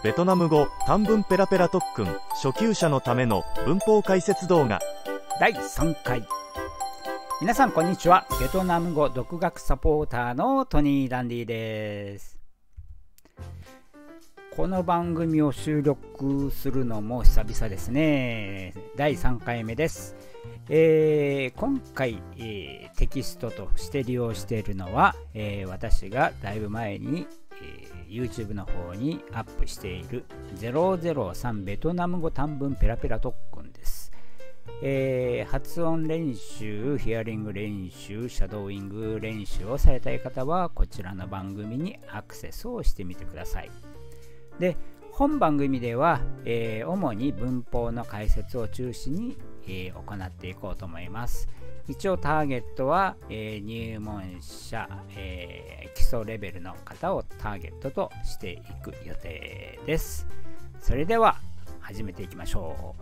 ベトナム語短文ペラペラ特訓初級者のための文法解説動画第3回。皆さんこんにちは。ベトナム語独学サポーターのトニー・ダンディです。この番組を収録するのも久々ですね。第3回目です。今回、テキストとして利用しているのは、私がだいぶ前に、YouTube の方にアップしている003ベトナム語短文ペラペラ特訓です。発音練習、ヒアリング練習、シャドーイング練習をされたい方はこちらの番組にアクセスをしてみてください。で、本番組では、主に文法の解説を中心に、行っていこうと思います。一応ターゲットは、入門者、基礎レベルの方をターゲットとしていく予定です。それでは始めていきましょ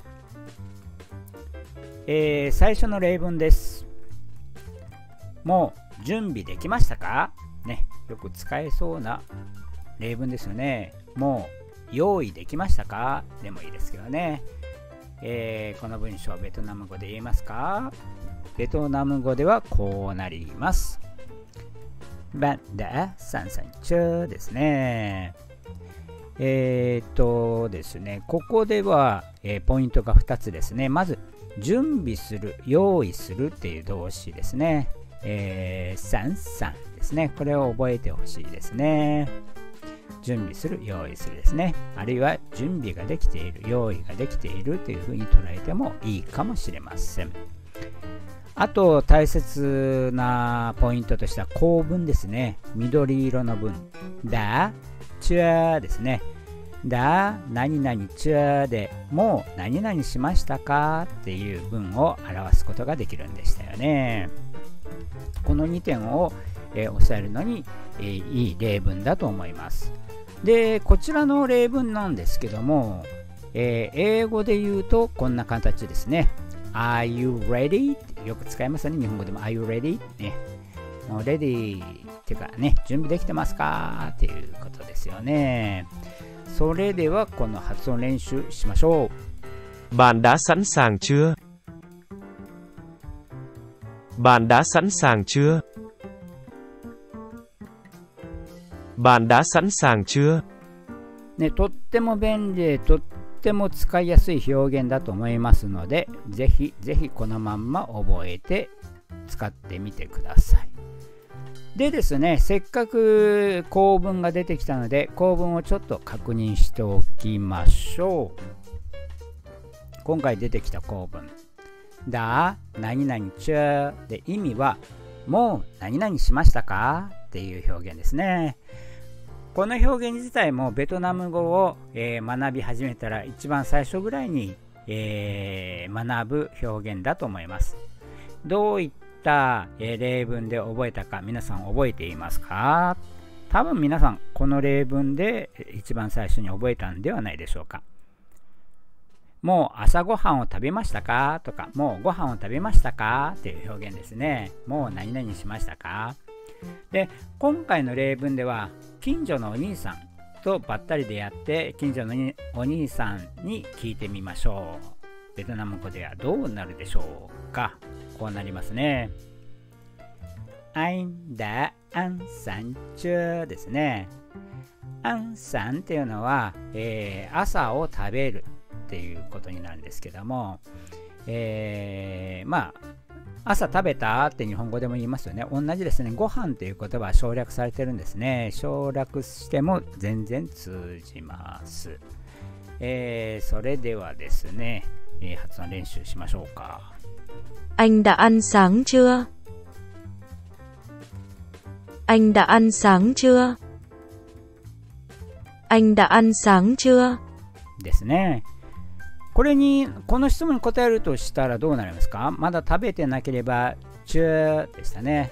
う。最初の例文です。もう準備できましたかね、よく使えそうな例文ですよね。もう用意できましたかでもいいですけどね。この文章をベトナム語で言えますか？ベトナム語ではこうなります。バンダサンサンチュですね。ですね、ここでは、ポイントが2つですね。まず、準備する、用意するっていう動詞ですね。サンサンですね。これを覚えてほしいですね。準備する、用意するですね。あるいは準備ができている、用意ができているというふうに捉えてもいいかもしれません。あと大切なポイントとしては構文ですね。緑色の文。だ、チュアですね。だ、何々チュアでもう何々しましたかっていう文を表すことができるんでしたよね。この2点を、押さえるのに、いい例文だと思います。で、こちらの例文なんですけども、英語で言うとこんな形ですね。Are you ready? ってよく使いますよね。日本語でも Are you ready? ね。もう ready っていうかね、準備できてますかっていうことですよね。それではこの発音練習しましょう。 Bạn đã sẵn sàng chưa? Bạn đã sẵn sàng chưa? Bạn đã sẵn sàng chưa? ね、とっても便利でとっても使いやすい表現だと思いますので、ぜひぜひこのまんま覚えて使ってみてください。でですね、せっかく構文が出てきたので、構文をちょっと確認しておきましょう。今回出てきた構文。だ、何々中で意味は、もう何々しましたかっていう表現ですね。この表現自体もベトナム語を、学び始めたら一番最初ぐらいに、学ぶ表現だと思います。どういった、例文で覚えたか皆さん覚えていますか？多分皆さんこの例文で一番最初に覚えたんではないでしょうか。もう朝ごはんを食べましたかとか、もうご飯を食べましたかっていう表現ですね。もう何々しましたか？で、今回の例文では近所のお兄さんとばったりでやって近所のお兄さんに聞いてみましょう。ベトナム語ではどうなるでしょうか。こうなりますね。Anh đã ăn sáng chưaですね。ăn sángっていうのは、朝を食べるっていうことになるんですけども、まあ朝食べたって日本語でも言いますよね。同じですね。ご飯という言葉は省略されてるんですね。省略しても全然通じます。それではですね、発音練習しましょうか。 Anh đã ăn sáng chưa? Anh đã ăn sáng chưa? Anh đã ăn sáng chưa? ですね。この質問に答えるとしたらどうなりますか？まだ食べてなければチューでしたね。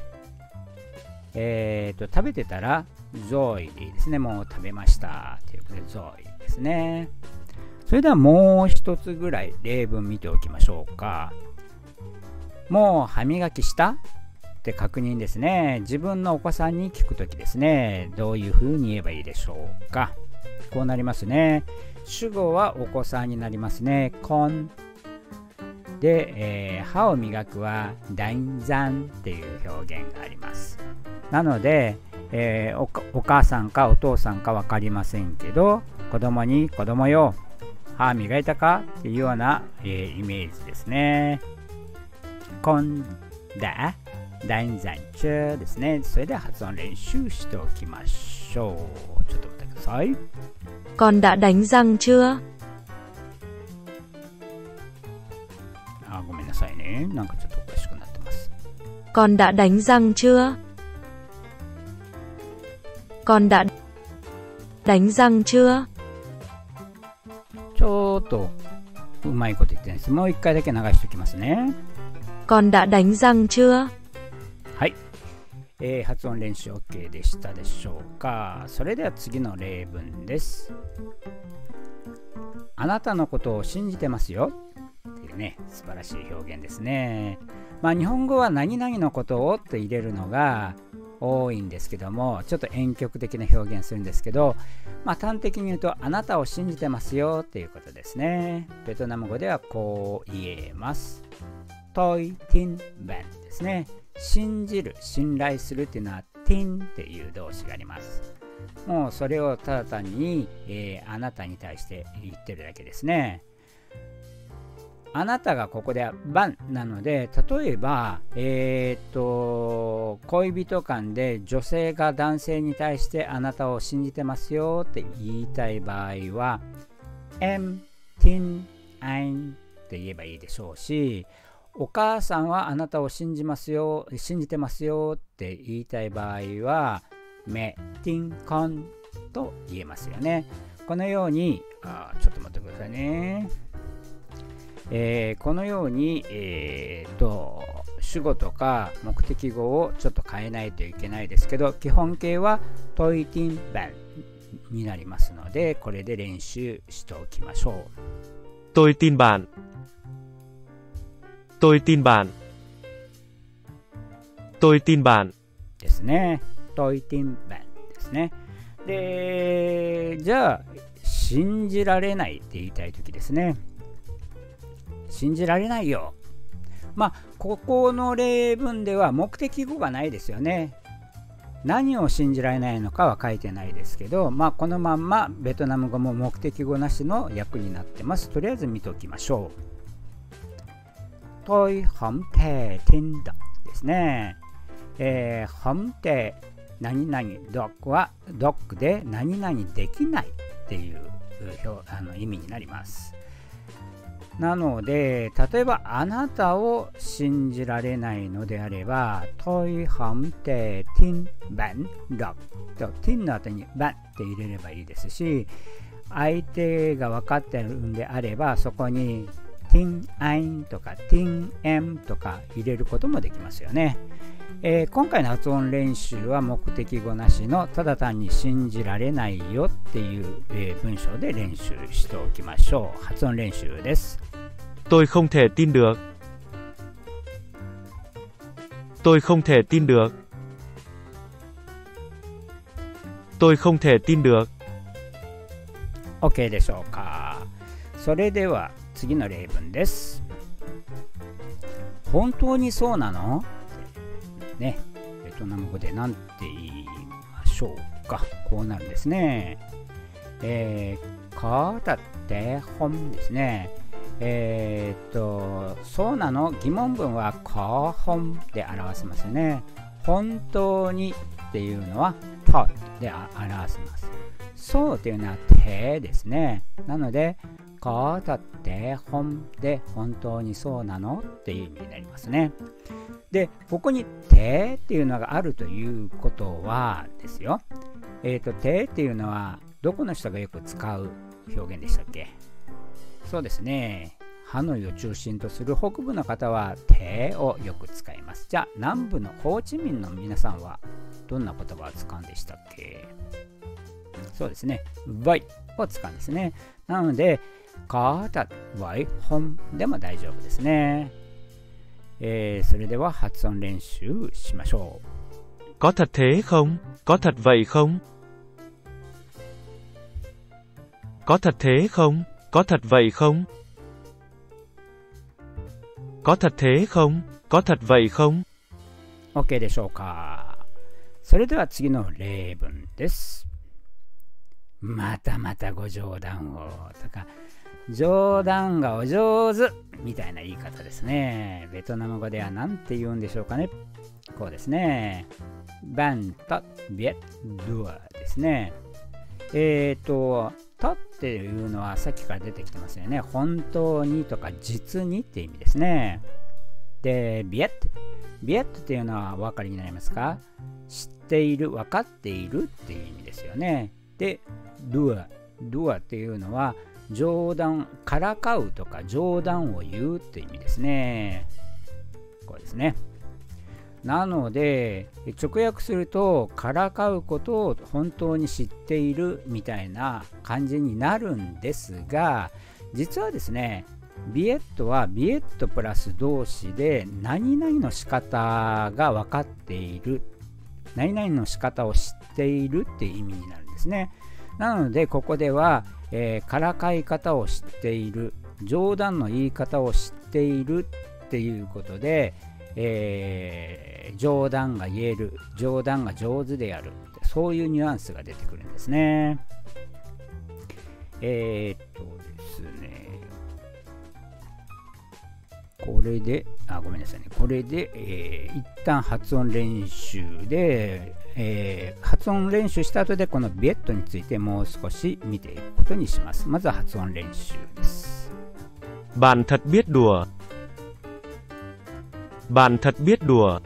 食べてたらゾイでいいですね。もう食べましたということでゾイですね。それではもう一つぐらい例文見ておきましょうか。もう歯磨きしたって確認ですね。自分のお子さんに聞くときですね。どういうふうに言えばいいでしょうか。 こうなりますね。主語はお子さんになりますね。コンで、歯を磨くはダインザンっていう表現があります。なので、お母さんかお父さんか分かりませんけど、子供に子供よ歯磨いたかっていうような、イメージですね。コンダダインザンチュですね。それでは発音練習しておきましょう。ちょっと待ってください。 Con đã đánh răng chưa? ごめんなさいね。なんかちょっとおかしくなってます。 Con đã đánh răng chưa? Con đã đánh răng chưa? ちょっとうまいこと言ってないです。もう一回だけ流しておきますね。 Con đã đánh răng chưa? はい、発音練習 OK でしたでしょうか。それでは次の例文です。あなたのことを信じてますよっていうね、素晴らしい表現ですね。日本語は何々のことをって入れるのが多いんですけども、ちょっと婉曲的な表現するんですけど、端的に言うとあなたを信じてますよっていうことですね。ベトナム語ではこう言えます。トイティンバンですね。信じる、信頼するっていうのはティンっていう動詞があります。もうそれをただ単に、あなたに対して言ってるだけですね。あなたがここではバンなので、例えば、恋人間で女性が男性に対してあなたを信じてますよって言いたい場合は em tin anh って言えばいいでしょうし、お母さんはあなたを信じてますよって言いたい場合はmẹ tin con と言えますよね。このようにちょっと待ってくださいね。このように、主語とか目的語をちょっと変えないといけないですけど、基本形はトイティンバンになりますので、これで練習しておきましょう。 Tôi tin bạn. Tôi tin bạn. Tôi tin bạn ですね。トイティンバンですね。で、じゃあ信じられないって言いたいときですね。信じられないよ。ここの例文では目的語がないですよね。何を信じられないのかは書いてないですけど、このまんまベトナム語も目的語なしの訳になってます。とりあえず見ておきましょう。Tôi không thể tin đượcですね。không thể 何々 được は được で何々できないっていう意味になります。なので、例えばあなたを信じられないのであれば Tôi không thể tin bạn được と tin の後に bạn って入れればいいですし、相手が分かっているんであればそこに tin anh とか tin em とか入れることもできますよね。今回の発音練習は目的語なしのただ単に信じられないよっていう、文章で練習しておきましょう。発音練習です。 Tôi không thể tin được. Tôi không thể tin được. Tôi không thể tin được. OK でしょうか。それでは次の例文です。本当にそうなの？ね、ベトナム語で何て言いましょうか。こうなるんですね。có thật thế khôngですね。そうなの？疑問文はcó khôngで表せますよね。本当にっていうのはthậtで表せます。そうっていうのはthếですね。なのでcó thật thế khôngで本当にそうなのっていう意味になりますね。で、ここにてっていうのがあるということはですよ。てっていうのはどこの人がよく使う表現でしたっけ？そうですね。ハノイを中心とする北部の方はてをよく使います。じゃあ南部のホーチミンの皆さんはどんな言葉を使うんでしたっけ？そうですね。vaiを使うんですね。なのでcó thật vậy khôngでも大丈夫ですね。それでは発音練習しましょう。 Có thật thế không? Có thật vậy không? Có thật thế không? Có thật vậy không? Có thật thế không? Có thật vậy không? OK でしょうか。それでは次の例文です。またまたご冗談をとか、冗談がお上手みたいな言い方ですね。ベトナム語では何て言うんでしょうかね。こうですね。バンとビエドゥアですね。とっていうのはさっきから出てきてますよね。本当にとか実にって意味ですね。で、ビエットっていうのはお分かりになりますか？知っている、分かっているっていう意味ですよね。で、ドゥアっていうのは冗談、からかうとか冗談を言うって意味ですね。こうですね。なので直訳するとからかうことを本当に知っているみたいな感じになるんですが、実はですね、ビエットはビエットプラス動詞で何々の仕方が分かっている、何々の仕方を知っているっていう意味になるんですね。なのでここでは、からかい方を知っている、冗談の言い方を知っているっていうことで、冗談が言える、冗談が上手である、そういうニュアンスが出てくるんですね。ですね、これで、ごめんなさいね。これで、一旦発音練習で、発音練習した後でこのビエットについてもう少し見ていくことにします。まずは発音練習です。 Bạn thật biết đùa. Bạn thật biết đùa.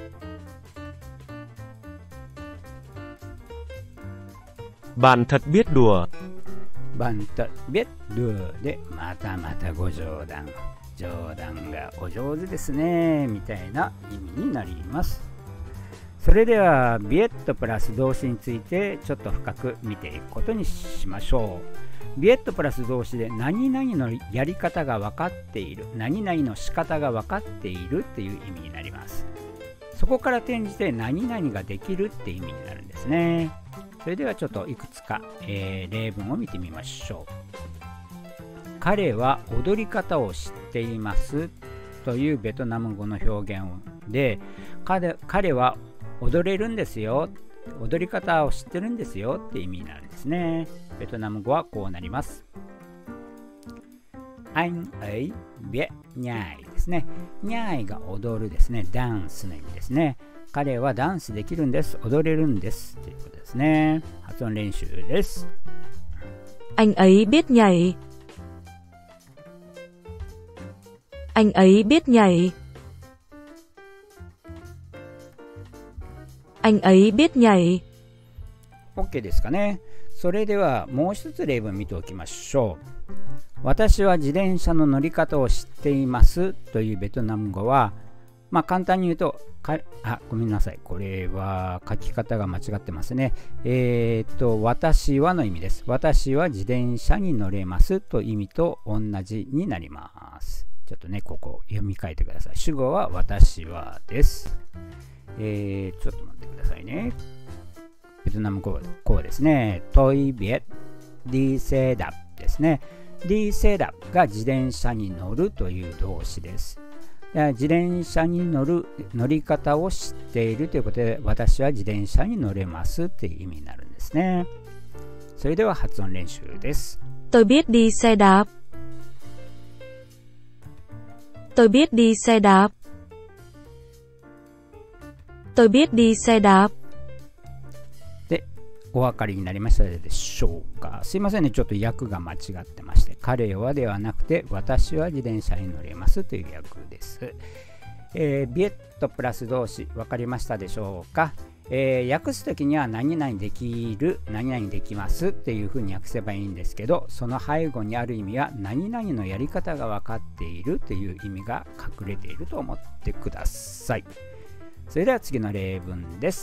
Bạn thật biết đùa. Bạn thật biết đùa でまたまたご冗談。冗談がお上手ですねみたいな意味になります。それではビエットプラス動詞についてちょっと深く見ていくことにしましょう。ビエットプラス動詞で何々のやり方が分かっている、何々の仕方が分かっているっていう意味になります。そこから転じて何々ができるって意味になるんですね。それではちょっといくつか、例文を見てみましょう。彼は踊り方を知っていますというベトナム語の表現で、彼は踊れるんですよ、踊り方を知ってるんですよって意味になるんですね。ベトナム語はこうなります。Anh ấy biết nhảy ですね。nhảy が踊るですね。ダンスの意味ですね。彼はダンスできるんです、踊れるんですということですね。発音練習です。 Anh ấy biết nhảy. Anh ấy biết nhảy. Anh ấy biết nhảy. OK ですかね。それではもう一つ例文見ておきましょう。私は自転車の乗り方を知っていますというベトナム語は、簡単に言うと、ごめんなさい。これは書き方が間違ってますね。私はの意味です。私は自転車に乗れますという意味と同じになります。ちょっとね、ここ読み替えてください。主語は私はです。ちょっと待ってくださいね。ベトナム語こうですね。トイビエディセダですね。ディセダが自転車に乗るという動詞です。自転車に乗り方を知っているということで、私は自転車に乗れますっていう意味になるんですね。それでは発音練習です。 Tôi biết đi xe đạp. Tôi biết đi xe đạp. Tôi biết đi xe đạp. で、お分かりになりましたでしょうか。すいませんね、ちょっと訳が間違ってまして、彼はではなくて、私は自転車に乗れますという訳です。ビエットプラス動詞、分かりましたでしょうか。訳すときには何々できる、何々できますっていうふうに訳せばいいんですけど、その背後にある意味は何々のやり方が分かっているという意味が隠れていると思ってください。それでは次の例文です。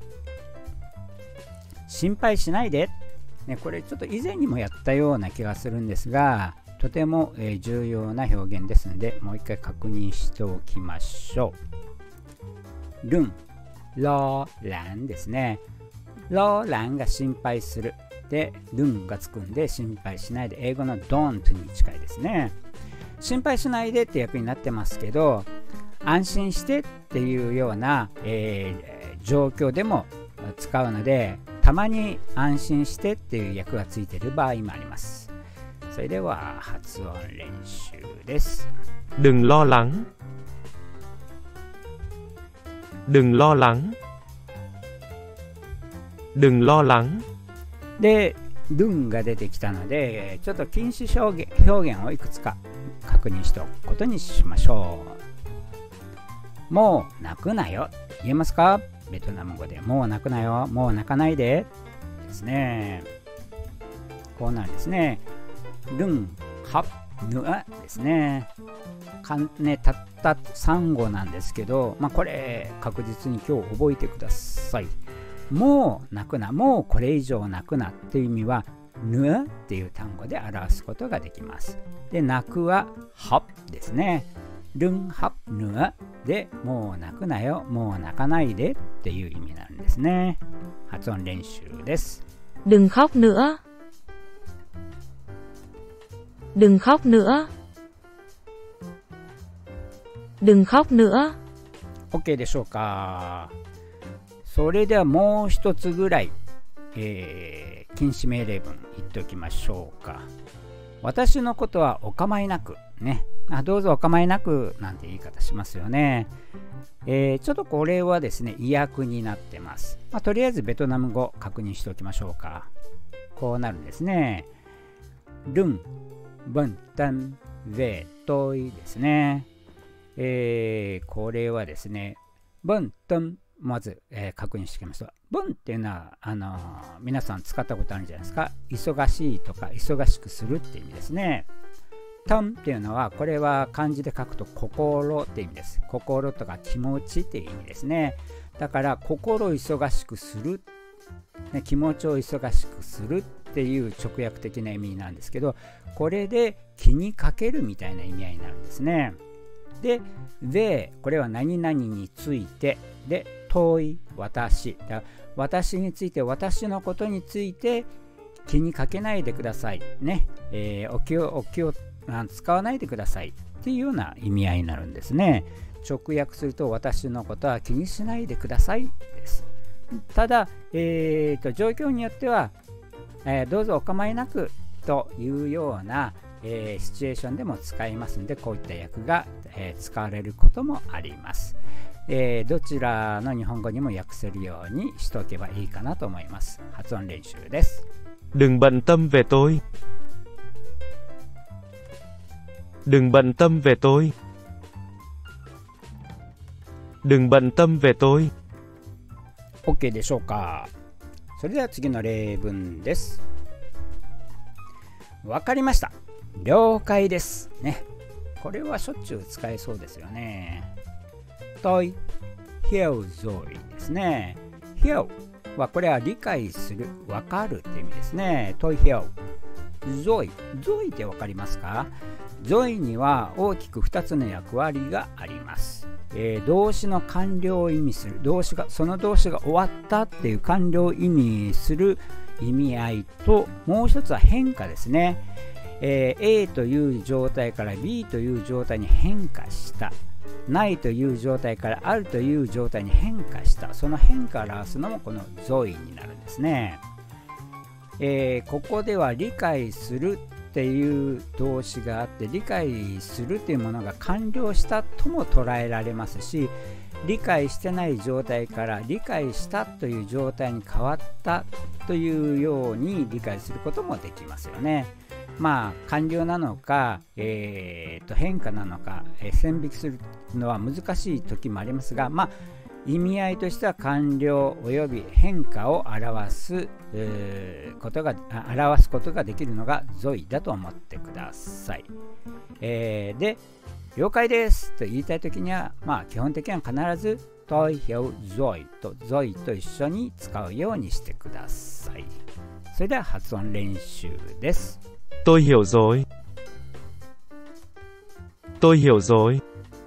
心配しないで、これちょっと以前にもやったような気がするんですが、とても重要な表現ですので、もう一回確認しておきましょう。ルン、ローランですね。ローランが心配する。 で、đừngがつくんで心配しないで、英語の don't に近いですね。心配しないでって訳になってますけど、安心してっていうような、状況でも使うので、たまに安心してっていう訳がついている場合もあります。それでは発音練習です。 Đừng lo lắng. Đừng lo lắng. Đừng lo lắng. で、đừngが出てきたので、ちょっと禁止表現をいくつか確認しておくことにしましょう。もう泣くなよ。言えますか？ベトナム語でもう泣くなよ。もう泣かないで。ですね。こうなるんですね。đừng khóc nữa ですね。たった3語なんですけど、これ確実に今日覚えてください。もう泣くな、もうこれ以上泣くなっていう意味はnữaっていう単語で表すことができます。で、泣くはkhócですね。đừng khóc nữa で、もう泣くなよ、もう泣かないでっていう意味なんですね。発音練習です。 Đừng khóc nữa. Đừng khóc nữa. Đừng khóc nữa. OK でしょうか。それではもう一つぐらい、禁止命令文言っておきましょうか。私のことはお構いなくね。どうぞお構いなくなんて言い方しますよね。ちょっとこれはですね、意訳になってます。とりあえずベトナム語確認しておきましょうか。こうなるんですね。đừng bận tâm về tôi ですね。これはですね、bận tâmまず、確認しておきますと、bậnっていうのは皆さん使ったことあるんじゃないですか。忙しいとか忙しくするっていう意味ですね。tâmっていうのは、これは漢字で書くと心っていう意味です。心とか気持ちっていう意味ですね。だから心を忙しくする、気持ちを忙しくするっていう直訳的な意味なんですけど、これで気にかけるみたいな意味合いになるんですね。で、これは何々についてで、遠い私だ、私について、私のことについて気にかけないでくださいね、お気を使わないでくださいっていうような意味合いになるんですね。直訳すると、私のことは気にしないでくださいです。ただ、状況によっては、どうぞお構いなくというような、シチュエーションでも使いますので、こういった訳が、使われることもあります。どちらの日本語にも訳せるようにしておけばいいかなと思います。発音練習です。 Đừng bận tâm về tôi. Đừng bận tâm về tôi. Đừng bận tâm về tôi. OK でしょうか。それでは次の例文です。わかりました。了解ですね。これはしょっちゅう使えそうですよね。tôi hiểu rồi ですね。hiểu はこれは理解する、わかるって意味ですね。tôi hiểu rồi。rồi ってわかりますか？ rồi には大きく2つの役割があります。動詞の完了を意味する、その動詞が終わったっていう完了を意味する意味合いと、もう一つは変化ですね。A という状態から B という状態に変化した、ないという状態からあるという状態に変化した、その変化を表すのもこの rồi になるんですね。ここでは理解するっていう動詞があって、理解するというものが完了したとも捉えられますし、理解してない状態から理解したという状態に変わったというように理解することもできますよね。完了なのか、変化なのか、線引きするのは難しい時もありますが、意味合いとしては完了および変化を表すことができるのが rồi だと思ってください。で、了解ですと言いたいときには、基本的には必ずtôi hiểu rồi と rồi と一緒に使うようにしてください。それでは発音練習です。 Tôi hiểu rồi. Tôi hiểu rồi.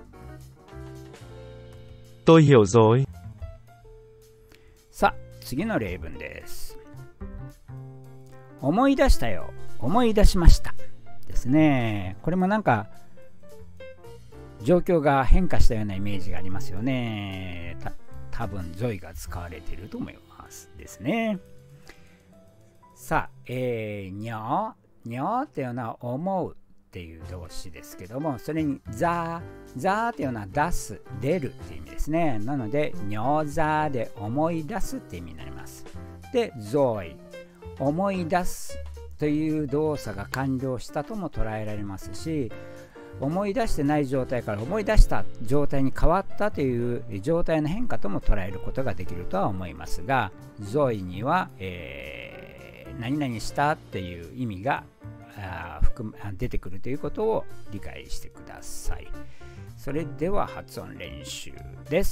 Tôi hiểu rồi. さあ、次の例文です。 思い出したよ、思い出しましたですね。これもなんか状況が変化したようなイメージがありますよね。多分ゾイが使われていると思いますですね。さあ、にょっていうのは思うっていう動詞ですけども、それにざっていうのは出す、出るっていう意味ですね。なのでにょざで思い出すっていう意味になります。でゾイ、思い出すという動作が完了したとも捉えられますし、思い出してない状態から思い出した状態に変わったという状態の変化とも捉えることができるとは思いますが、ゾイには、何々したっていう意味が出てくるということを理解してください。それでは発音練習です。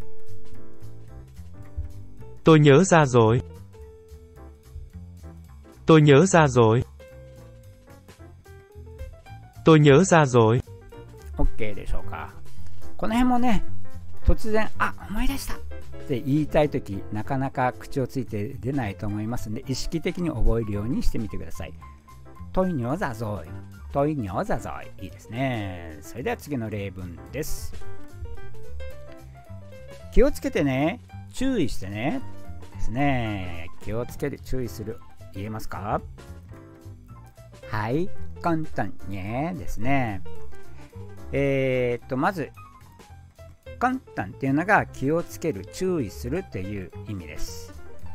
Tôi nhớ ra rồi. Tôi nhớ ra rồi. Tôi nhớ ra rồi. OK でしょうか。この辺もね、突然思い出したって言いたいとき、なかなか口をついて出ないと思いますので、意識的に覚えるようにしてみてください。トイニョザゾイ、トイニョザゾイ、いいですね。それでは次の例文です。気をつけてね、注意してねですね。気をつけて注意する、言えますか？はい、簡単ねですね。まず簡単っていうのが気をつける、注意するという意味です。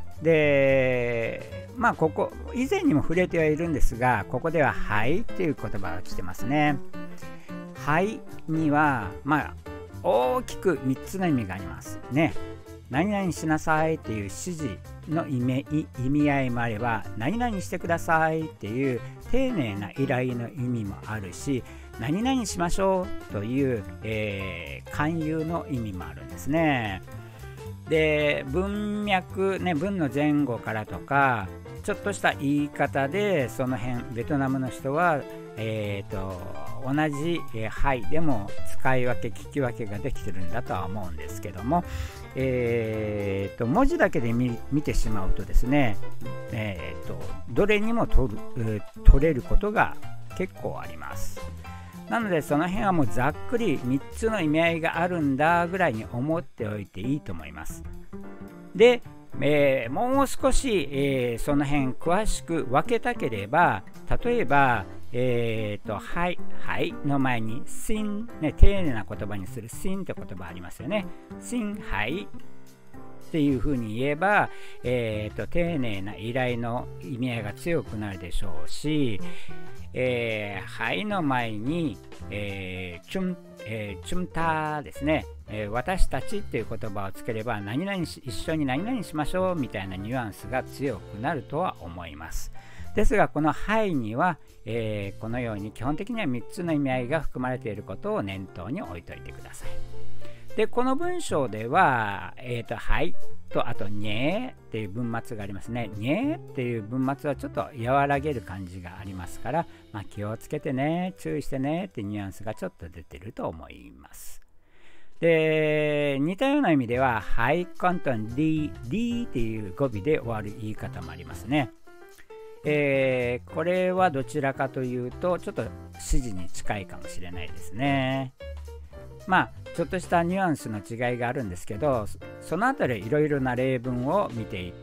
で、ここ以前にも触れてはいるんですが、ここでははいっていう言葉が来てますね。はいには大きく3つの意味がありますね。何々しなさいっていう指示の意味合いもあれば、何々してくださいっていう丁寧な依頼の意味もあるし、何々しましょうという、勧誘の意味もあるんですね。で、文脈ね、文の前後からとかちょっとした言い方で、その辺ベトナムの人は、同じ、はいでも使い分け聞き分けができてるんだとは思うんですけども、文字だけで見てしまうとですね、どれにも取れることが結構あります。なのでその辺はもうざっくり3つの意味合いがあるんだぐらいに思っておいていいと思います。で、もう少し、その辺詳しく分けたければ、例えばはいの前にシン、ね、丁寧な言葉にするシンって言葉ありますよね。シンはいっていうふうに言えば、丁寧な依頼の意味合いが強くなるでしょうし、はいの前に、チュンタですね、私たちっていう言葉をつければ、一緒に何々しましょうみたいなニュアンスが強くなるとは思います。ですがこのはいには、このように基本的には3つの意味合いが含まれていることを念頭に置いておいてください。で、この文章では、はいと、あとにっていう文末がありますね。にっていう文末はちょっと和らげる感じがありますから、気をつけてね、注意してねっていうニュアンスがちょっと出てると思います。で、似たような意味では、はい、簡単、D っていう語尾で終わる言い方もありますね。これはどちらかというと、ちょっと指示に近いかもしれないですね。ちょっとしたニュアンスの違いがあるんですけど、そのあたりいろいろな例文を見ていって、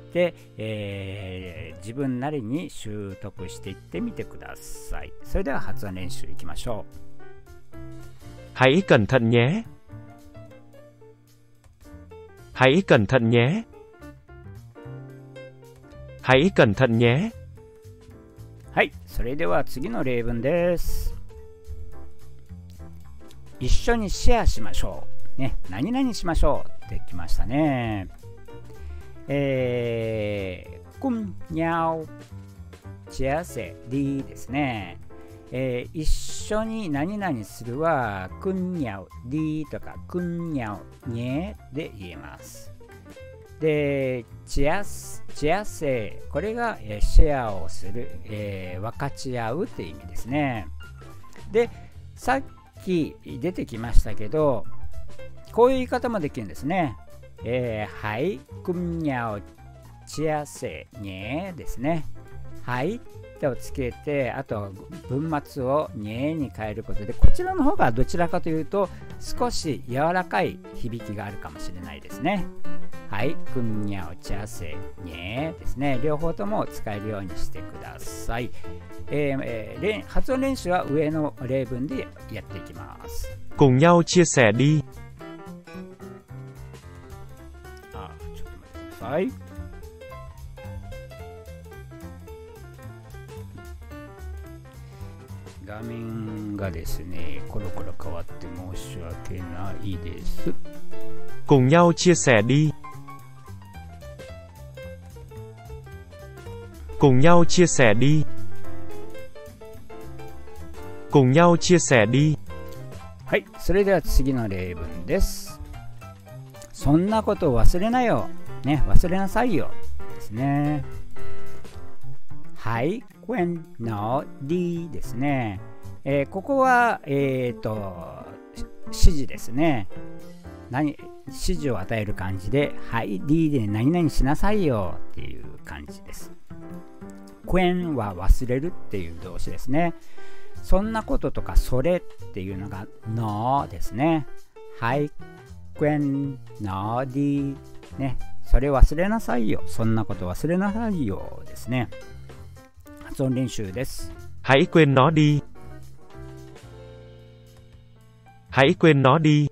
自分なりに習得していってみてください。それでは発音練習いきましょう。 Hãy cẩn thận nhé. Hãy cẩn thận nhé. Hãy cẩn thận nhé. はい、それでは次の例文です。一緒にシェアしましょう。ね、何々しましょうってきましたね。cùng nhau chia sẻ điですね。一緒に何々するはcùng nhau điとかcùng nhau nhéで言えます。で、chia sẻ、これがシェアをする、分かち合うっていう意味ですね。で、さっき出てきましたけど、こういう言い方もできるんですね。はい、cùng nhau chia sẻ nhéですね。 はいをつけて、あと文末をにに変えることで、こちらの方がどちらかというと少し柔らかい響きがあるかもしれないですね。はい、くんにゃおちゃせにですね。両方とも使えるようにしてください。発音練習は上の例文でやっていきます。 Cùng nhau chia sẻ đi. ちょっと待ってください。画面がですね、コロコロ変わって申し訳ないです。 Cùng nhau chia sẻ đi. Cùng nhau chia sẻ đi. Cùng nhau chia sẻ đi. はい、それでは次の例文です。そんなことを忘れなよ。ね、忘れなさいよ。ですね。はい、quên no đi ですね。ここは、指示ですね。指示を与える感じで、はい、D で何々しなさいよっていう感じです。quên は忘れるっていう動詞ですね。そんなこととかそれっていうのが no ですね。はい、quên no đi ね。それ忘れなさいよ。そんなこと忘れなさいよですね。発音練習です。 Hãy quên nó đi. Hãy quên nó đi.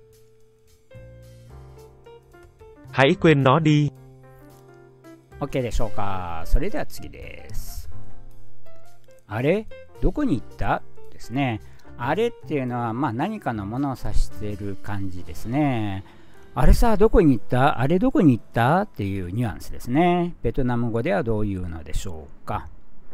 Hãy quên nó đi. OK でしょうか。それでは次です。あれどこに行ったですね。あれっていうのは、何かのものを指している感じですね。あれさ、どこに行った？あれどこに行った？っていうニュアンスですね。ベトナム語ではどういうのでしょうか。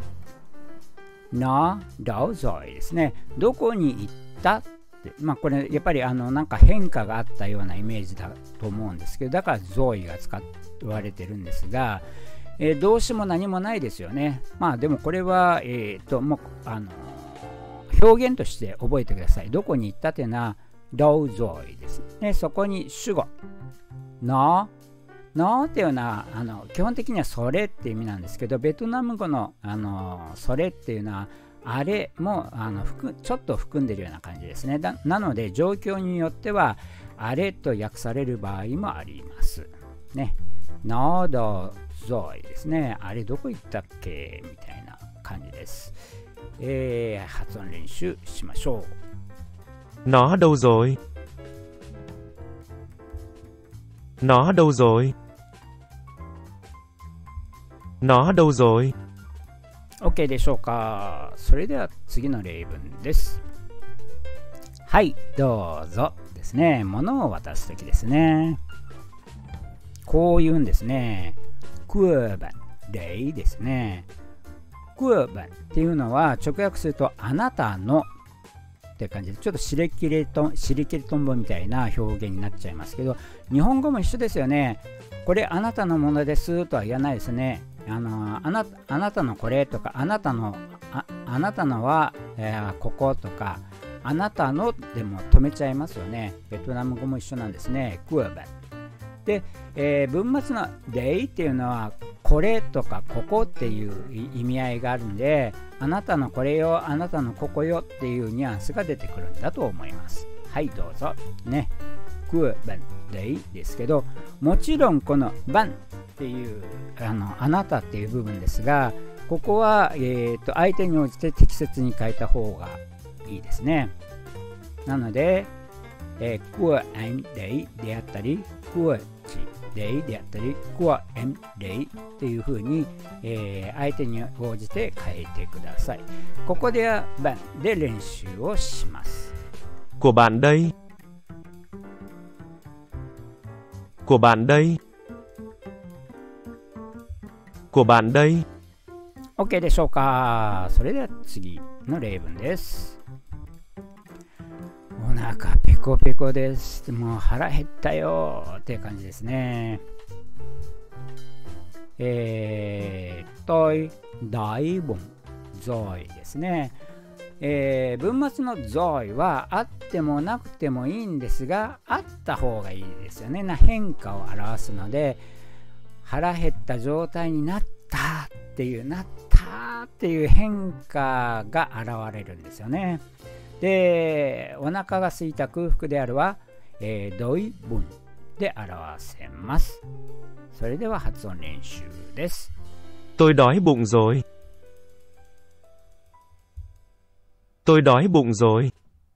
な、どうぞいですね。どこに行ったって、これやっぱりなんか変化があったようなイメージだと思うんですけど、だからゾイが使われてるんですが、動詞も何もないですよね。でもこれは、もう表現として覚えてください。どこに行ったというのはどうぞいですね。そこに主語のっていうのは基本的にはそれっていう意味なんですけど、ベトナム語の、それっていうのはあれもちょっと含んでるような感じですね。なので状況によってはあれと訳される場合もありますね。のどぞいですね。あれどこ行ったっけみたいな感じです。発音練習しましょう。 Nó đâu rồi? Nó đâu rồi? Nó đâu rồi? OK でしょうか。それでは次の例文です。はい、どうぞですね。物を渡すときですね。こう言うんですね。クーバンデイですね。クーバンっていうのは直訳するとあなたのって感じで、ちょっとしりきりとんぼみたいな表現になっちゃいますけど、日本語も一緒ですよね。これあなたのものですとは言わないですね。あなたのこれとか、あなたのは、こことか、あなたのでも止めちゃいますよね。ベトナム語も一緒なんですね。クーバンで、文末のデイっていうのはこれとかここっていう意味合いがあるんで、あなたのこれよ、あなたのここよっていうニュアンスが出てくるんだと思います。はい、どうぞね。クーバンデイですけど、もちろんこのバンっていうあなたっていう部分ですが、ここは、相手に応じて適切に変えた方がいいですね。なので、của anh đấyであったり、của chị đấyであったり、của em đấy っていう風に、相手に応じて変えてください。ここではbạnで練習をします。 Của bạn đây. Của bạn đây. Của bạn đây. OK でしょうか。それでは次の例文です。お腹ペコペコです。もう腹減ったよっていう感じですね。tôi đói bụng rồiですね。文末の rồi はあってもなくてもいいんですが、あった方がいいですよね。変化を表すので、腹減った状態になったっていう、なったはーっていう変化が現れるんですよね。で、お腹が空いた空腹であるは、ドイ文で表せます。それでは発音練習です。 Tôi đói bụng rồi. Tôi đói bụng rồi.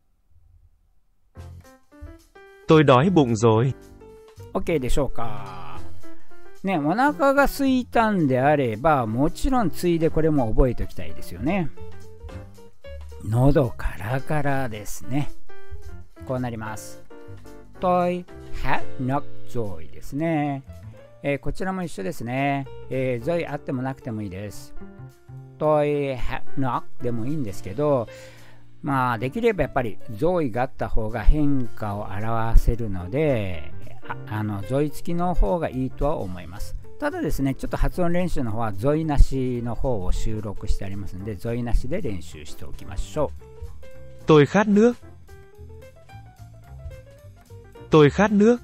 Tôi đói bụng rồi. OK でしょうか。ね、お腹が空いたんであれば、もちろんついでこれも覚えておきたいですよね。喉カラカラですね。こうなります。Tôi hát nước rồi ですね。こちらも一緒ですね。rồi あってもなくてもいいです。Tôi hát nước でもいいんですけど、まあできればやっぱり rồi があった方が変化を表せるので、rồi 付きの方がいいとは思います。ただですね、ちょっと発音練習の方は rồi なしの方を収録してありますので、rồi なしで練習しておきましょう。 Tôi khát nước. Tôi khát nước.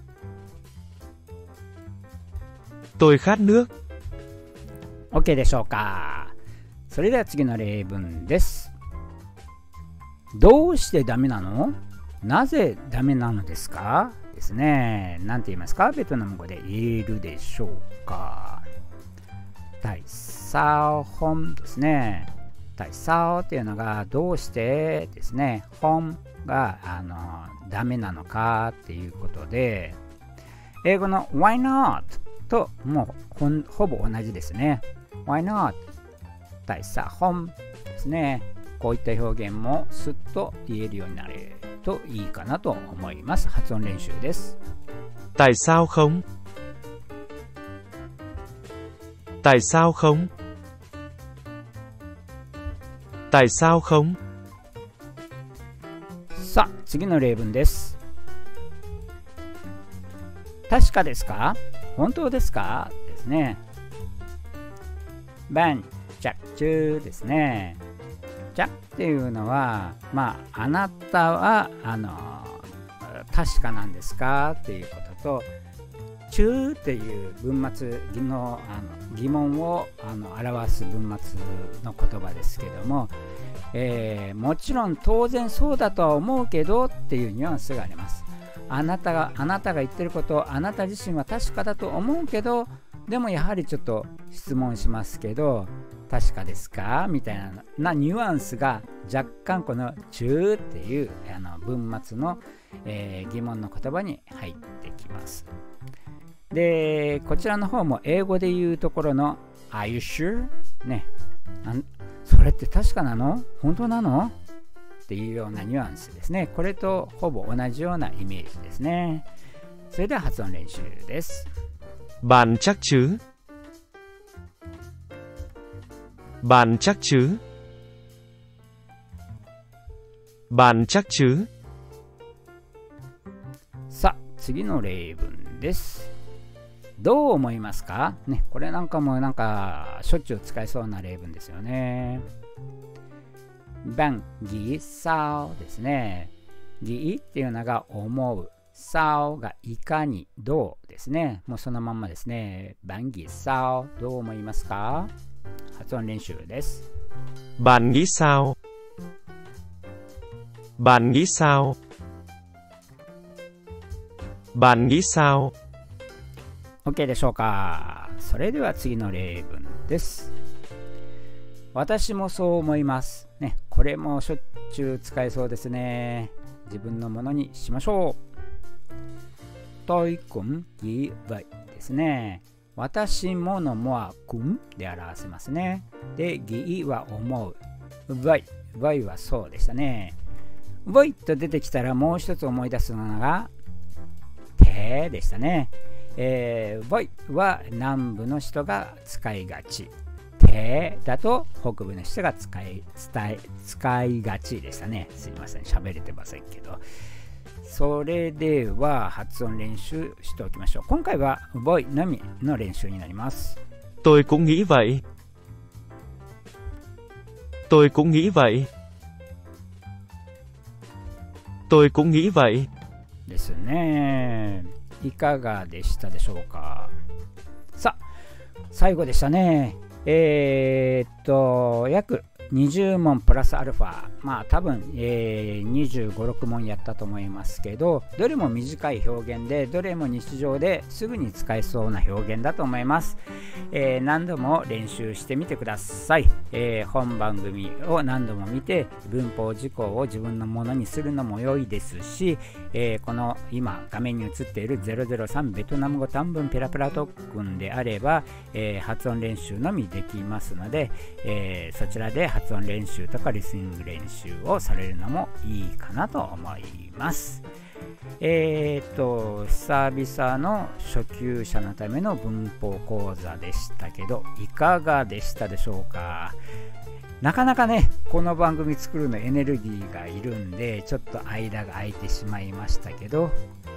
Tôi khát nước. OK でしょうか。それでは次の例文です。どうしてダメなの？なぜダメなのですか？ですね。なんて言いますか？ベトナム語で言えるでしょうか。tại sao không ですね。tại sao っていうのがどうしてですね。không がダメなのかっていうことで、英語の why not ともうほぼ同じですね。why not tại sao không ですね。こういった表現もすっと言えるようになるといいかなと思います。発音練習です。 Tại sao không? Tại sao không? Tại sao không? さあ、次の例文です。確かですか？本当ですか？ですね。Bạn chắc chứ ですね。chắcっていうのは、まあ、あなたは確かなんですかっていうことと、中っていう文末の疑問を表す文末の言葉ですけども、もちろん当然そうだとは思うけどっていうニュアンスがあります。あなたが言ってることあなた自身は確かだと思うけど、でもやはりちょっと質問しますけど確かですかみたいなニュアンスが若干この中っていう文末の、疑問の言葉に入ってきます。で、こちらの方も英語で言うところの Are you sure? ね、それって確かなの？本当なの？っていうようなニュアンスですね。これとほぼ同じようなイメージですね。それでは発音練習です。 Bạn chắc chứ? Bạn chắc chứ? Bạn chắc chứ? さあ、次の例文です。どう思いますか？ね、これなんかもしょっちゅう使えそうな例文ですよね。Bạn nghĩ sao ですね。nghĩっていうのが思う。sao がいかにどうですね。もうそのまんまですね。Bạn nghĩ sao どう思いますか？発音練習です。 Bạn nghĩ sao? Bạn nghĩ sao? Bạn nghĩ sao? OK でしょうか。それでは次の例文です。私もそう思います。ね、これもしょっちゅう使えそうですね。自分のものにしましょう。Tôi cũng nghĩ vậy ですね。私ものもはcũngで表せますね。で、nghĩは思う。vậy はそうでしたね。vậy と出てきたらもう一つ思い出すのがてでしたね。vậy は南部の人が使いがち。てだと北部の人が使いがちでしたね。すいません、喋れてませんけど。それでは発音練習しておきましょう。今回は voi のみの練習になります。 Tôi cũng nghĩ vậy. Tôi cũng nghĩ vậy. Tôi cũng nghĩ vậy. ですね。いかがでしたでしょうか。さあ、最後でしたね。 約20問プラスアルファ、まあ多分、25、6問やったと思いますけど、どれも短い表現で、どれも日常ですぐに使えそうな表現だと思います。何度も練習してみてください。本番組を何度も見て、文法事項を自分のものにするのも良いですし、この今画面に映っている003ベトナム語短文ペラペラ特訓であれば、発音練習のみできますので、そちらで発音練習とかリスニング練習をされるのもいいかなと思います。久々の初級者のための文法講座でしたけど、いかがでしたでしょうか。なかなかね、この番組作るのエネルギーがいるんで、ちょっと間が空いてしまいましたけど、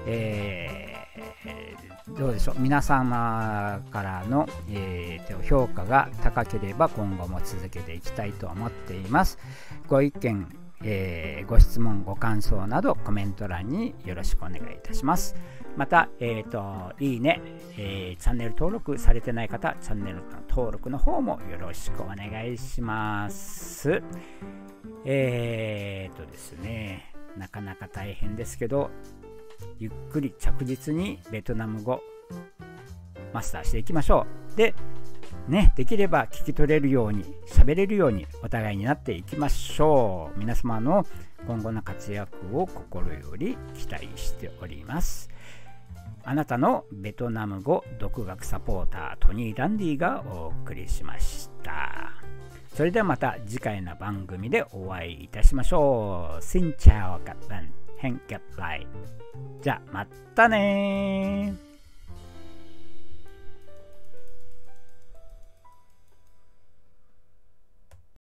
どうでしょう、皆様からの、評価が高ければ今後も続けていきたいと思っています。ご意見、ご質問、ご感想などコメント欄によろしくお願いいたします。また、いいね、チャンネル登録されてない方、チャンネル登録の方もよろしくお願いします。ですね、なかなか大変ですけど、ゆっくり着実にベトナム語マスターしていきましょう。でね、できれば聞き取れるように、喋れるようにお互いになっていきましょう。皆様の今後の活躍を心より期待しております。あなたのベトナム語独学サポーター、トニー・ランディがお送りしました。それではまた次回の番組でお会いいたしましょう。Xin chào các bạn, hẹn gặp lại. じゃあまたね。